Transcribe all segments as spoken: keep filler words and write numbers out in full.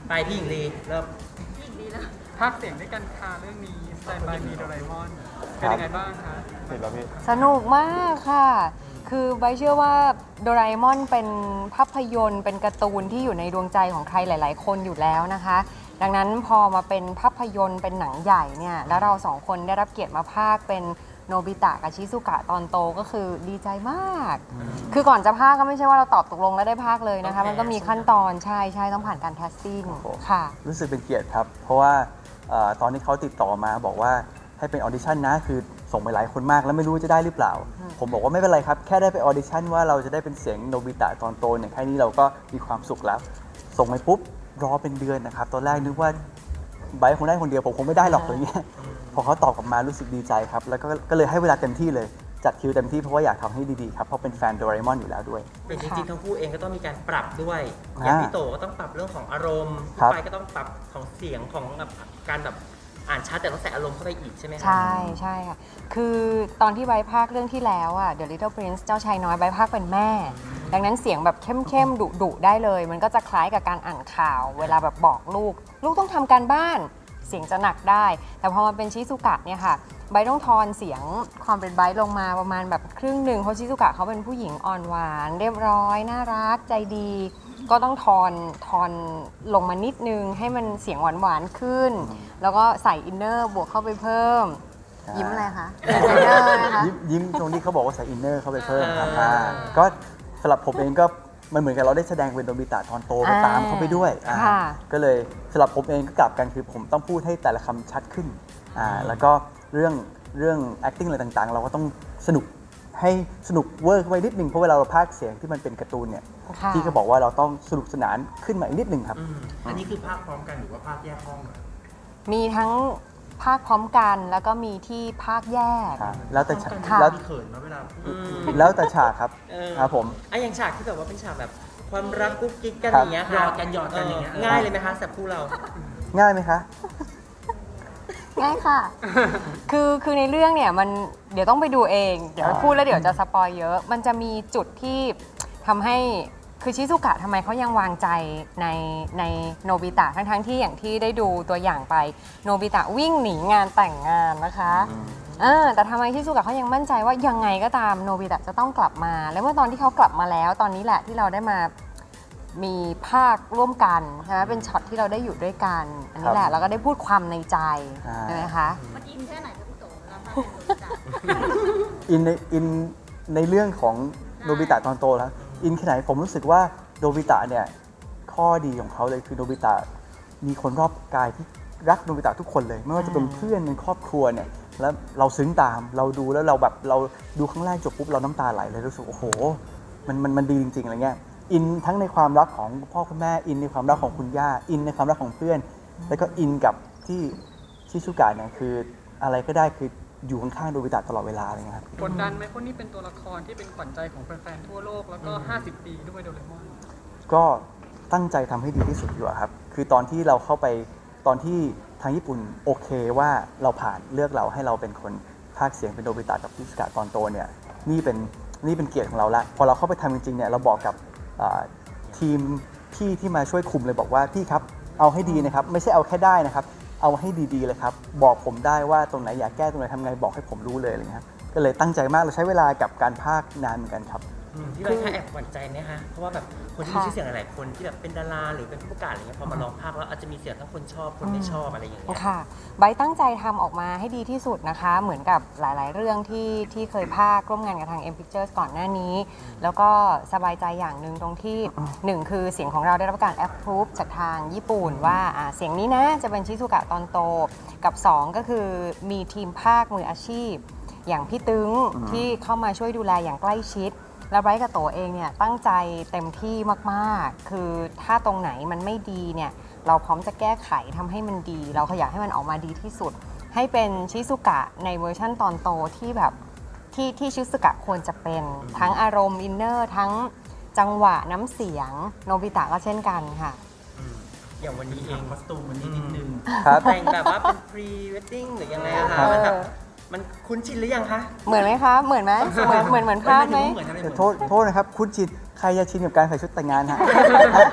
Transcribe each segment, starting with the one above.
ไปพี่หญิงลีเริ่มพี่หญิงลีแล้วภาคเสียงด้วยกันค่ะเรื่องนี้ Stand by Me โดราเอมอนเป็นยังไงบ้างคะเห็นแล้วพี่สนุกมากค่ะคือใบเชื่อว่าโดราเอมอนเป็นภาพยนตร์เป็นการ์ตูนที่อยู่ในดวงใจของใครหลายๆคนอยู่แล้วนะคะดังนั้นพอมาเป็นภาพยนตร์เป็นหนังใหญ่เนี่ยแล้วเราสองคนได้รับเกียรติมาพากย์เป็นโนบิตะกับชิซุกะตอนโตก็คือดีใจมากคือก่อนจะพากย์ก็ไม่ใช่ว่าเราตอบตกลงแล้วได้พากย์เลยนะคะมันก็มีขั้นตอนใช่ใช่ต้องผ่านการแคสติ้งค่ะรู้สึกเป็นเกียรติครับเพราะว่าตอนที่เขาติดต่อมาบอกว่าให้เป็นออดิชั่นนะคือส่งไปหลายคนมากแล้วไม่รู้จะได้หรือเปล่าผมบอกว่าไม่เป็นไรครับแค่ได้ไปออดิชั่นว่าเราจะได้เป็นเสียงโนบิตะตอนโตเนี่ยแค่นี้เราก็มีความสุขแล้วส่งไปปุ๊บรอเป็นเดือนนะครับตอนแรกนึกว่าไบร์ทคงได้คนเดียวผมคงไม่ได้หรอกอะไรเงี้ยพอเขาตอบกลับมารู้สึกดีใจครับแล้วก็ก็เลยให้เวลาเต็มที่เลยจัดคิวเต็มที่เพราะว่าอยากทำให้ดีๆครับเพราะเป็นแฟนโดราเอมอนอยู่แล้วด้วยเป็นจริงๆทั้งคู่เองก็ต้องมีการปรับด้วยอย่างพี่โตก็ต้องปรับเรื่องของอารมณ์พี่ไปก็ต้องปรับของเสียงของการแบบอ่านชัดแต่ต้องใส่อารมณ์เข้าไปอีกใช่ไหมใช่ใช่ค่ะคือตอนที่ใบพากย์เรื่องที่แล้วอ่ะ The Little Prince เจ้าชายน้อยใบพากย์เป็นแม่ดังนั้นเสียงแบบเข้มๆดุๆได้เลยมันก็จะคล้ายกับการอ่านข่าวเวลาแบบบอกลูกลูกต้องทำการบ้านเสียงจะหนักได้แต่พอมาเป็นชิซุกะเนี่ยค่ะไบต้องทอนเสียงความเป็นไบลงมาประมาณแบบครึ่งหนึ่งเพราะชิซุกะเขาเป็นผู้หญิงอ่อนหวานเรียบร้อยน่ารักใจดีก็ต้องทอนทอนลงมานิดนึงให้มันเสียงหวานหวานขึ้นแล้วก็ใส่อินเนอร์บวกเข้าไปเพิ่มยิ้มอะไรคะอินเนอร์นะคะยิ้มตรงนี้เขาบอกว่าใส่อินเนอร์เข้าไปเพิ่มครับก็สำหรับผมเองก็มันเหมือนกับเราได้แสดงเป็นโนบิตะตอนโตไปตามเขาไปด้วยก็เลยสำหรับผมเองก็กลับกันคือผมต้องพูดให้แต่ละคำชัดขึ้นแล้วก็เรื่องเรื่อง acting อะไรต่างๆเราก็ต้องสนุกให้สนุกเวอร์ไว้นิดนึงเพราะเวลาเราพากย์เสียงที่มันเป็นการ์ตูนเนี่ยที่เขาบอกว่าเราต้องสนุกสนานขึ้นมาอีกนิดนึงครับอันนี้คือพากย์พร้อมกันหรือว่าพากย์แยกห้องมีทั้งพากย์พร้อมกันแล้วก็มีที่พากย์แยกแล้วแต่ฉากแล้วเขินมาเวลาแล้วแต่ฉากครับครับผมไอ้อย่างฉากที่แบบว่าเป็นฉากแบบความรักกุ๊กกิ๊กกันอย่างเงี้ยหยอดกันหยอดกันอย่างเงี้ยง่ายเลยไหมคะสำหรับคู่เราง่ายไหมคะง่ายค่ะคือคือในเรื่องเนี่ยมันเดี๋ยวต้องไปดูเองเดี๋ยวพูดแล้วเดี๋ยวจะสปอยเยอะมันจะมีจุดที่ทำให้คือชิซุกะทำไมเขายังวางใจในในโนบิตะทั้งทั้งที่อย่างที่ได้ดูตัวอย่างไปโนบิตะวิ่งหนีงานแต่งงานนะคะแต่ทำไมชิซุกะเขายังมั่นใจว่ายังไงก็ตามโนบิตะจะต้องกลับมาและเมื่อตอนที่เขากลับมาแล้วตอนนี้แหละที่เราได้มามีภาคร่วมกันใช่ไหมเป็นช็อตที่เราได้อยู่ด้วยกันอันนี้แหละเราก็ได้พูดความในใจใช่ไหมคะมันอินแค่ไหนคะพี่โตเวลาพากย์โนบิตะอินในอินในเรื่องของโนบิตะตอนโตแล้วอินแค่ไหนผมรู้สึกว่าโนบิตะเนี่ยข้อดีของเขาเลยคือโนบิตะมีคนรอบกายที่รักโนบิตะทุกคนเลยไม่ว่าจะเป็นเพื่อนเป็นครอบครัวเนี่ยแล้วเราซึ้งตามเราดูแล้วเราแบบเราดูครั้งแรกจบปุ๊บเราน้ำตาไหลเลยรู้สึกโอ้โหมันมันมันดีจริงๆอะไรเงี้ยอินทั้งในความรักของพ่อคุณแม่อินในความรักของคุณย่าอินในความรักของเพื่อนแล้วก็อินกับที่ชิซุกะเนี่ยคืออะไรก็ได้คืออยู่ข้างๆโนบิตะตลอดเวลาอะไรเงี้ยครับกดดันไหมเพราะนี่เป็นตัวละครที่เป็นขวัญใจของแฟนๆทั่วโลกแล้วก็ห้าสิบปีด้วยโดราเอมอนก็ตั้งใจทำให้ดีที่สุดอยู่ครับคือตอนที่เราเข้าไปตอนที่ทางญี่ปุ่นโอเคว่าเราผ่านเลือกเราให้เราเป็นคนพากย์เสียงเป็นโนบิตะกับชิซุกะตอนโตเนี่ยนี่เป็นนี่เป็นเกียรติของเราละพอเราเข้าไปทำจริงๆเนี่ยเราบอกกับทีมพี่ที่มาช่วยคุมเลยบอกว่าพี่ครับเอาให้ดีนะครับไม่ใช่เอาแค่ได้นะครับเอาให้ดีๆเลยครับบอกผมได้ว่าตรงไหนอยากแก้ตรงไหนทำไงบอกให้ผมรู้เลยอะไรเงี้ยก็เลยตั้งใจมากเราใช้เวลากับการพากย์นานเหมือนกันครับที่เราแค่แอบหวั่นใจไหมคะเพราะว่าแบบคนที่มีชื่อเสียงหลายๆคนที่แบบเป็นดาราหรือเป็นผู้ประกาศอะไรเงี้ยพอมาลองพากย์แล้วอาจจะมีเสียงทั้งคนชอบคนไม่ชอบอะไรอย่างเงี้ยค่ะใบตั้งใจทำออกมาให้ดีที่สุดนะคะเหมือนกับหลายๆเรื่องที่ที่เคยพากย์ร่วมงานกับทาง M Pictures ก่อนหน้านี้แล้วก็สบายใจอย่างหนึ่งตรงที่หนึ่งคือเสียงของเราได้รับการ approve จากทางญี่ปุ่นว่าเสียงนี้นะจะเป็นชิซุกะตอนโตกับสองก็คือมีทีมพากย์มืออาชีพอย่างพี่ตึงที่เข้ามาช่วยดูแลอย่างใกล้ชิดแล้วไบร์ทกับโตเองเนี่ยตั้งใจเต็มที่มากๆคือถ้าตรงไหนมันไม่ดีเนี่ยเราพร้อมจะแก้ไขทำให้มันดีเราอยากให้มันออกมาดีที่สุดให้เป็นชิซุกะในเวอร์ชั่นตอนโตที่แบบที่ที่ชิซุกะควรจะเป็นทั้งอารมณ์อินเนอร์ทั้งจังหวะน้ำเสียงโนบิตะก็เช่นกันค่ะอย่างวันนี้เองคอสตูมวันนี้นิดนึงแต่งแบบว่าเป็น พรี เวดดิ้ง หรือยังไงอะคะมันแบบมันคุ้นชินหรือยังคะเหมือนไหมคะเหมือนไหมเหมือนเหมือนเหมือนภาพไหมโทษโทษนะครับคุ้นชินใครจะชินกับการใส่ชุดแต่งงานฮะ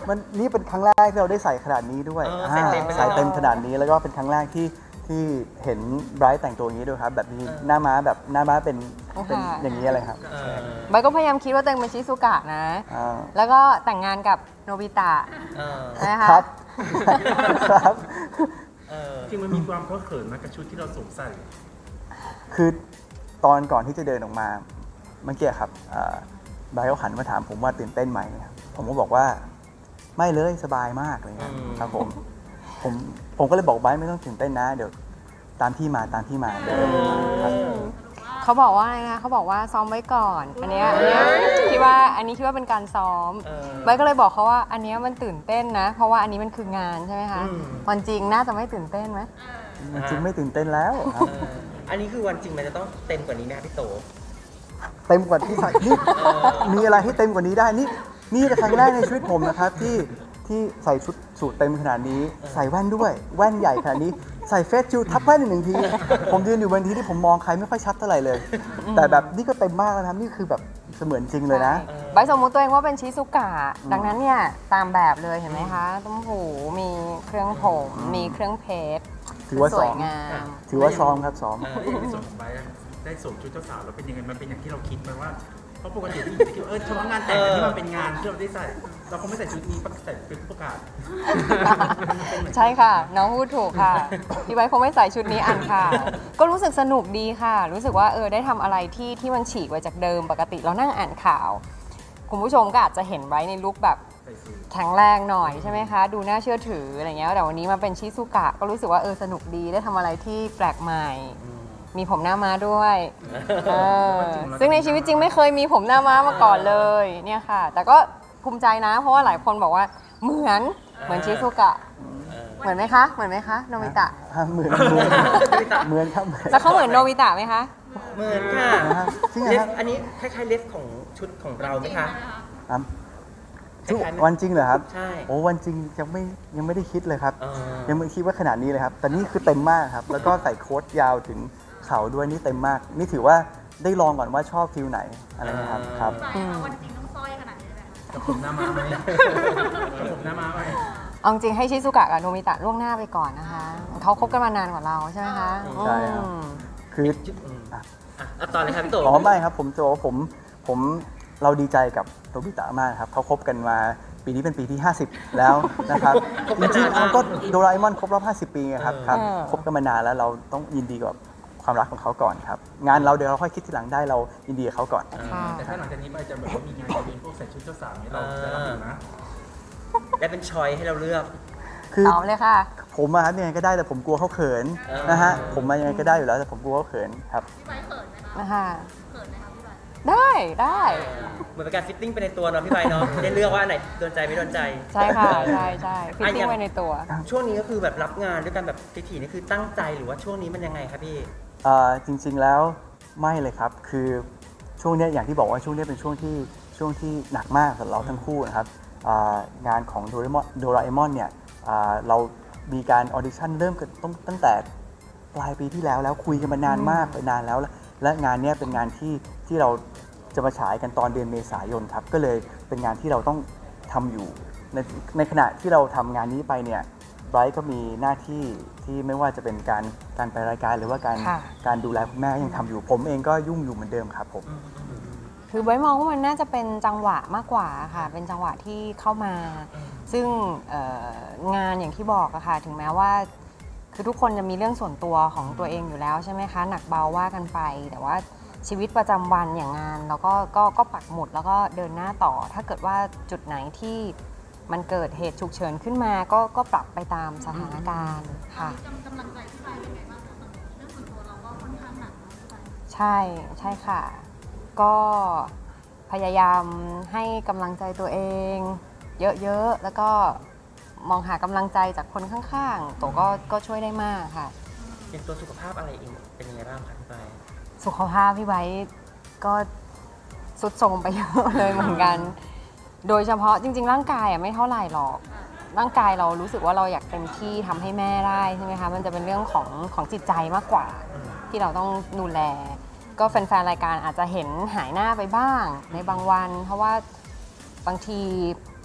มันนี่เป็นครั้งแรกที่เราได้ใส่ขนาดนี้ด้วยเออใส่เต็มไปเลยใส่เต็มขนาดนี้แล้วก็เป็นครั้งแรกที่ที่เห็นไบรท์แต่งตัวอย่างนี้ด้วยครับ แบบนี้เออหน้าม้าแบบหน้าม้าเป็นค่ะเป็นอย่างนี้อะไรครับเออใบก็พยายามคิดว่าตัวเองเป็นชิซุกะนะอ่าแล้วก็แต่งงานกับโนบิตะเออนะคะครับ ครับเออจริงมันมีความเคอะเขินไหมกับชุดที่เราสวมใส่คือตอนก่อนที่จะเดินออกมาเมื่อกี้ครับอ่าไบรท์เขาหันมาถามผมว่าตื่นเต้นไหมครับผมก็บอกว่าไม่เลยสบายมากเลยครับอืมครับผมผมผมก็เลยบอกไบรท์ไม่ต้องตื่นเต้นนะเดี๋ยวตามพี่มาตามพี่มาเดี๋ยวเดินมาครับเขาบอกว่าอะไรนะเขาบอกว่าซ้อมไว้ก่อน อันเนี้ยอันเนี้ยคิดว่าอันนี้คิดว่าเป็นการซ้อมเออใบก็เลยบอกเขาว่าอันเนี้ยมันตื่นเต้นนะ เพราะว่าอันนี้มันคืองานใช่ไหมคะอืมวันจริงน่าจะไม่ตื่นเต้นไหมจริงไม่ตื่นเต้นแล้วครับเอออันนี้คือวันจริงมันจะต้องเต็มกว่านี้ไหมครับพี่โตเต็มกว่าที่ใส่นี่มีอะไรให้เต็มกว่านี้ได้นี่นี่เป็นครั้งแรกในชีวิตผมนะครับที่ที่ใส่ชุดสูทเต็มขนาดนี้ ใส่แว่นด้วยแว่นใหญ่ขนาดนี้ใส่เฟซชิลทับแว่นอีกหนึ่งที ผมยืนอยู่บนทีที่ผมมองใครไม่ค่อยชัดเท่าไหร่เลย แต่แบบนี่ก็เต็มมากแล้วนะครับนี่คือแบบเสมือนจริงเลยนะใช่ใบสมมุติตัวเองว่าเป็นชิซุกะ ดังนั้นเนี่ยตามแบบเลยเห็นไหมคะต้มหูมีเครื่องผม มีเครื่องเพชรถือว่าสซ้วอย มงามถือว่าซ้อมครับซ้อมเออในส่วนของไบร์ทอะได้สวมชุดเจ้าสาวแล้วเป็นยังไงมันเป็นอย่างที่เราคิดไหมว่าเพราะปกติที่จะคิดว่าเออเฉพาะงานแต่งที่มันเป็นงานที่เราได้ใส่ เราคงไม่ใส่ชุดนี้ใส่เป็นผู้ประกาศใช่ค่ะ น้องพูดถูกค่ะ พี่ไว้คงไม่ใส่ชุดนี้อ่านข่าวก็รู้สึกสนุกดีค่ะ รู้สึกว่าเออได้ทำอะไรที่ที่มันฉีกไปจากเดิมปกติเรานั่งอ่านข่าว คุณผู้ชมก็อาจจะเห็นไว้ในลุคแบบใส่สูทแข็งแรงหน่อยใช่ไหมคะ ดูน่าเชื่อถืออะไรเงี้ยแต่วันนี้มาเป็นชิซุกะ ก็รู้สึกว่าเออสนุกดีได้ทำอะไรที่แปลกใหม่ มีผมหน้าม้าด้วยเออซึ่งในชีวิตจริงไม่เคยมีผมหน้าม้ามาก่อนเลยเนี่ยค่ะ แต่ก็ภูมิใจนะ เพราะว่าหลายคนบอกว่าเหมือนเหมือนชิซุกะเออเหมือนไหมคะเหมือนไหมคะโนบิตะอ่ะเหมือนเหมือนเหมือนครับเหมือนแล้วเขาเหมือนโนบิตะไหมคะเหมือนค่ะนะฮะจริงเหรอเลคฟรับอันนี้คล้ายๆเลฟของชุดของเราไหมคะครับคล้ายๆไหมวันจริงเหรอครับใช่โอ้วันจริงยังไม่ยังไม่ได้คิดเลยครับเออยังไม่คิดว่าขนาดนี้เลยครับ แต่นี่คือเต็มมากครับ แล้วก็ใส่โค้ทยาวถึงเข่าด้วยนี่เต็มมาก นี่ถือว่าได้ลองก่อนว่าชอบฟิลไหนอะไรนะครับครับใส่มาวันจริงต้องสร้อยขนาดนี้เลยไหมคะกับผมหน้าม้าไหมกับผมหน้าม้าไหมเอาจริงให้ชิซุกะกับโนบิตะล่วงหน้าไปก่อนนะคะเขาคบกันมานานกว่าเราใช่ไหมคะใช่ครับอืมคือจุดอืมอ่ะอ่ะเอาต่อเลยครับพี่โตอ๋อไม่ครับผมจะบอกว่าผมผมเราดีใจกับโนบิตะมากครับเขาคบกันมาปีนี้เป็นปีที่ ห้าสิบ แล้วนะครับ จริงๆเอาก็โดราเอมอนครบรอบ ห้าสิบ ปีไงครับครับเออคบกันมานานแล้วเราต้องยินดีกับความรักของเขาก่อนครับ งานเราเดี๋ยวเราค่อยคิดทีหลังได้เรายินดีกับเขาก่อนค่ะแต่ถ้าหลังจากนี้ไปจะแบบว่ามีงานอีเวนต์พวกใส่ชุดเจ้าสาวนี้เราจะรับอยู่นะได้เป็นชอยให้เราเลือกคือตอบเลยค่ะผมอะครับยังไงก็ได้แต่ผมกลัวเขาเขินเออนะฮะผมมายังไงก็ได้อยู่แล้วแต่ผมกลัวเขาเขินครับพี่ไบร์ทเขินไหมคะนะคะเขินไหมคะพี่ไบร์ทได้ได้เหมือนเป็นการฟิตติ้งไปในตัวเนาะพี่ใบเนาะ ได้เลือกว่าอันไหนโดนใจไม่โดนใจใช่ค่ะ ใช่ใช่ฟิตติ้งไว้ในตัวช่วงนี้ก็คือแบบรับงานด้วยกันแบบถี่ๆนี่คือตั้งใจหรือว่าช่วงนี้มันยังไงครับพี่เอ่อจริงๆแล้วไม่เลยครับ คือช่วงเนี้ยอย่างที่บอกว่าช่วงเนี้ยเป็นช่วงที่ช่วงที่หนักมากสำหรับเราทั้งคู่นะครับอ่างานของโดราเอมอนโดราเอมอนเนี่ยอ่าเรามีการออดิชั่นเริ่มกันตั้งตั้งแต่ปลายปีที่แล้วแล้วคุยกันมานานมากไปนานแล้วและและงานเนี้ยเป็นงานที่ที่เราจะมาฉายกันตอนเดือนเมษายนครับก็เลยเป็นงานที่เราต้องทำอยู่ในในขณะที่เราทำงานนี้ไปเนี่ยไบรท์ก็มีหน้าที่ที่ไม่ว่าจะเป็นการการไปรายการหรือว่าการค่ะการดูแลคุณแม่ยังทำอยู่ ผมเองก็ยุ่งอยู่เหมือนเดิมครับผมคือไว้มองว่ามันน่าจะเป็นจังหวะมากกว่าค่ะ เป็นจังหวะที่เข้ามา ซึ่งเอ่องานอย่างที่บอกอะค่ะ ถึงแม้ว่า คือทุกคนจะมีเรื่องส่วนตัวของตัวเองอยู่แล้วใช่ไหมคะ หนักเบาว่ากันไป แต่ว่าชีวิตประจำวันอย่างงานเราก็ก็ก็ปักหมุดแล้วก็เดินหน้าต่อ ถ้าเกิดว่าจุดไหนที่มันเกิดเหตุฉุกเฉินขึ้นมาก็ก็ปรับไปตามสถานการณ์ค่ะกำกำลังใจพี่ไบร์ทเป็นไงบ้างคะเรื่องส่วนตัวเราก็ค่อนข้างหนักนะพี่ไบร์ทใช่ใช่ค่ะ ก็พยายามให้กำลังใจตัวเอง เยอะๆ แล้วก็มองหากำลังใจจากคนข้างๆตัวก็ก็ช่วยได้มากค่ะเป็นตัวสุขภาพอะไรเองเป็นยังไงบ้างครับพี่ใบสุขภาพพี่ไว้ก็สุดโทรมไปเยอะเลยเหมือนกัน โดยเฉพาะจริงๆ ร่างกายอ่ะไม่เท่าไหร่หรอก ร่างกายเรารู้สึกว่าเราอยากเต็มที่ทำให้แม่ได้ใช่ไหมคะ มันจะเป็นเรื่องของของจิตใจมากกว่า ที่เราต้องดูแล ก็แฟนๆ รายการอาจจะเห็นหายหน้าไปบ้างในบางวัน เพราะว่าบางที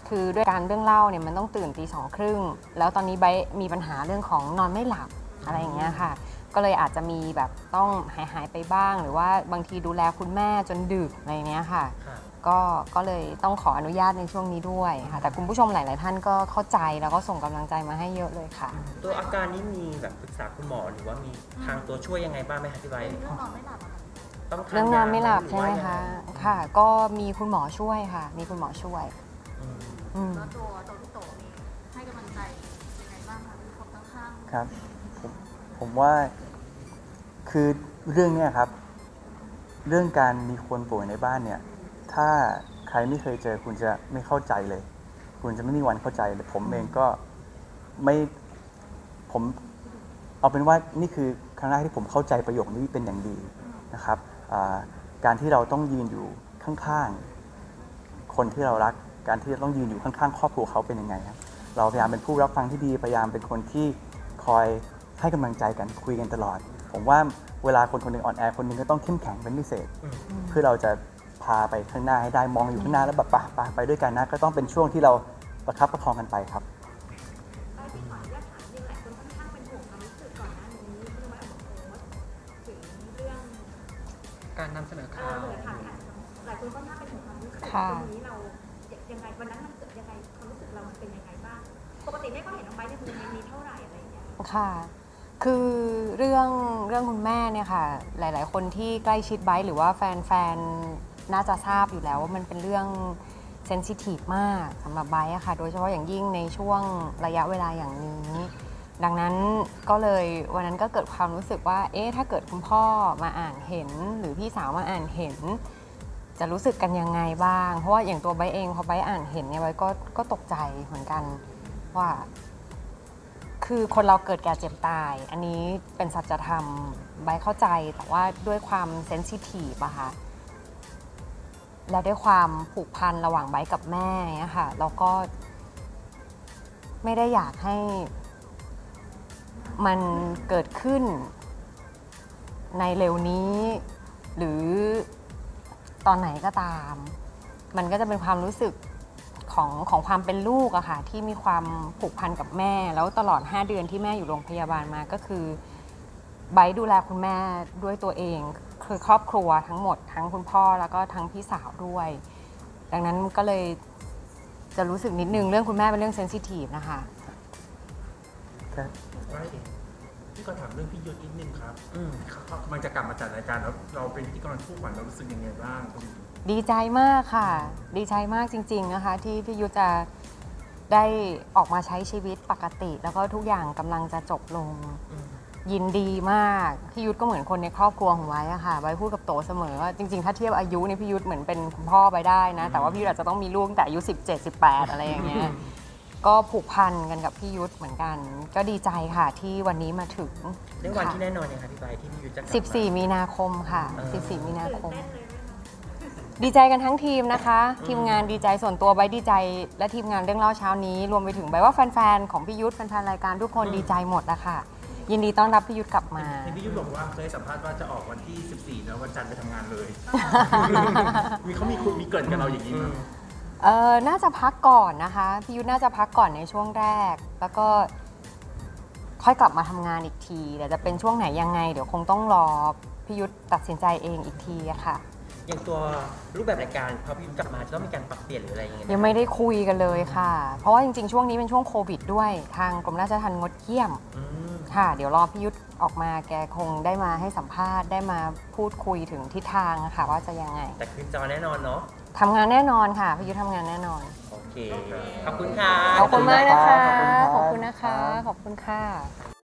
คือด้วยการเรื่องเล่าเนี่ยมันต้องตื่นตีสองครึ่งแล้วตอนนี้ไบร์ทมีปัญหาเรื่องของนอนไม่หลับอะไรอย่างเงี้ยค่ะก็เลยอาจจะมีแบบต้องหายหายไปบ้าง หรือว่าบางทีดูแลคุณแม่จนดึกอะไรเนี้ยค่ะค่ะก็ก็เลยต้องขออนุญาตในช่วงนี้ด้วยค่ะแต่คุณผู้ชมหลาย ๆ ท่านก็เข้าใจแล้วก็ส่งกำลังใจมาให้เยอะเลยค่ะตัวอาการนี้มีแบบปรึกษาคุณหมอหรือว่ามีทางตัวช่วยยังไงบ้างไหมคะพี่ใบเรื่องนอนไม่หลับอะค่ะต้องทานเรื่องนอนไม่หลับใช่ไหมรือว่าคะยังงค่ะ ก็มีคุณหมอช่วยค่ะ มีคุณหมอช่วยอืมอืมแล้วตัวตัวพี่โตมีให้กำลังใจยังไงบ้างคะมีคนข้างๆครับผมผมว่าคือเรื่องเนี้ยครับ เรื่องการมีคนป่วยในบ้านเนี่ย ถ้าใครไม่เคยเจอคุณจะไม่เข้าใจเลย คุณจะไม่มีวันเข้าใจเลยผมเองก็ไม่ผมเอาเป็นว่านี่คือครั้งแรกที่ผมเข้าใจประโยคนี้เป็นอย่างดีนะครับอ่าการที่เราต้องยืนอยู่ข้างๆคนที่เรารัก การที่เราต้องยืนอยู่ข้างๆครอบครัวเขาเป็นยังไงครับเราพยายามเป็นผู้รับฟังที่ดีพยายามเป็นคนที่คอยให้กำลังใจกันคุยกันตลอด ผมว่าเวลาคนคนหนึ่งอ่อนแอคนหนึ่งก็ต้องเข้มแข็งเป็นพิเศษ เพื่อเราจะพาไปข้างหน้าให้ได้มองอยู่ข้างหน้าแล้วแบบปะปะไปด้วยกันนะก็ต้องเป็นช่วงที่เราประคับประคองกันไปครับการนำเสนอข่าวหลายคนค่อนข้างเป็นห่วงความรู้สึกค่ะตรงนี้เรายังไงวันนั้นมันเกิดยังไงความรู้สึกเรามันเป็นยังไงบ้างปกติไม่ค่อยเห็นน้องไบร์ทในโมเมนต์นี้เท่าไหร่อะไรอย่างเงี้ยค่ะ คือเรื่องเรื่องคุณแม่เนี่ยค่ะ หลาย ๆ คนที่ใกล้ชิดไบร์ทหรือว่าแฟนๆ น่าจะทราบอยู่แล้วว่ามันเป็นเรื่องเซนซิทีฟมากสำหรับไบร์ทอะค่ะ โดยเฉพาะอย่างยิ่งในช่วงระยะเวลาอย่างนี้ ดังนั้นก็เลยวันนั้นก็เกิดความรู้สึกว่า เอ๊ะ ถ้าเกิดคุณพ่อมาอ่านเห็น หรือพี่สาวมาอ่านเห็น จะรู้สึกกันยังไงบ้าง เพราะว่าอย่างตัวไบร์ทเองพอไบร์ทอ่านเห็นเนี่ยไบร์ทก็ก็ตกใจเหมือนกันว่า คือคนเราเกิดแก่เจ็บตาย อันนี้เป็นสัจธรรมไบร์ทเข้าใจ แต่ว่าด้วยความเซนซิทีฟอะค่ะ และด้วยความผูกพันระหว่างไบร์ทกับแม่เนี่ยค่ะ แล้วก็ไม่ได้อยากให้มันเกิดขึ้นในเร็วนี้ หรือตอนไหนก็ตาม มันก็จะเป็นความรู้สึกของของความเป็นลูกอะค่ะที่มีความผูกพันกับแม่ แล้วตลอดห้าเดือนที่แม่อยู่โรงพยาบาลมาก็คือไบร์ทดูแลคุณแม่ด้วยตัวเองคือครอบครัวทั้งหมดทั้งคุณพ่อแล้วก็ทั้งพี่สาวด้วย ดังนั้นก็เลยจะรู้สึกนิดนึงเรื่องคุณแม่เป็นเรื่องเซนซิทีฟนะคะพี่ก็ถามเรื่องพี่ยุทธนิดนึงครับอืมเขามันจะกลับมาจัดรายการแล้วเราเป็นพิธีกรคู่ขวัญเรารู้สึกยังไงบ้างตรงนี้ดีใจมากค่ะ ดีใจมากจริง ๆ นะคะ ที่พี่ยุทธจะได้ออกมาใช้ชีวิตปกติ แล้วก็ทุกอย่างกำลังจะจบลงอืมยินดีมากพี่ยุทธก็เหมือนคนในครอบครัวของไว้อะค่ะไว้พูดกับโตเสมอว่าจริงๆถ้าเทียบอายุเนี่ยพี่ยุทธเหมือนเป็นคุณพ่อไปได้นะ แต่ว่าพี่ยุทธอาจจะต้องมีลูกตั้งแต่อายุสิบเจ็ด สิบแปดอะไรอย่างเงี้ยก็ผูกพันกันกับพี่ยุทธเหมือนกัน ก็ดีใจค่ะที่วันนี้มาถึงได้วันค่ะที่แน่นอนเนี่ยค่ะพี่ใบที่พี่ยุทธจะกลับมาสิบสี่ มีนาคมค่ะเออสิบสี่ มีนาคม ดีใจกันทั้งทีมนะคะ ทีมงานดีใจส่วนตัวใบดีใจ และทีมงานเรื่องเล่าเช้านี้ รวมไปถึงใบว่าแฟนๆของพี่ยุทธแฟนๆรายการทุกคนดีใจหมดนะคะยินดีต้อนรับพี่ยุทธกลับมาเห็นพี่ยุทธบอกว่าเคยสัมภาษณ์ว่าจะออกวันที่สิบสี่แล้ววันจันทร์ไปทำงานเลย มีเขามีคุยมีเกรินกับเราอย่างนี้มั้ยเออน่าจะพักก่อนนะคะพี่ยุทธน่าจะพักก่อนในช่วงแรก แล้วก็ค่อยกลับมาทำงานอีกทีแต่จะเป็นช่วงไหนยังไง เดี๋ยวคงต้องรอพี่ยุทธตัดสินใจเองอีกทีอะค่ะอย่างตัวรูปแบบรายการพอพี่ยุทธกลับมาจะต้องมีการปรับเปลี่ยนหรืออะไรยังไงหยังไม่ได้คุยกันเลยค่ะ เพราะว่าจริงๆช่วงนี้เป็นช่วงโควิดด้วยทางกรมราชทัณฑ์งดเยี่ยมอืมค่ะ เดี๋ยวรอพี่ยุทธออกมาแกคงได้มาให้สัมภาษณ์ได้มาพูดคุยถึงทิศทางอะค่ะว่าจะยังไงแต่คืนจอแน่นอนเนาะทำงานแน่นอนค่ะพี่ยุทธทำงานแน่นอนโอเค ขอบคุณค่ะขอบคุณมากนะคะขขออบบ คุคุณ ณครันะคะบขอบคุณค่ะ